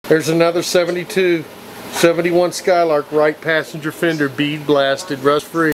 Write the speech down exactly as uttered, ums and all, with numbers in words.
There's another seventy-two, seventy-one Skylark right passenger fender, bead blasted, rust free.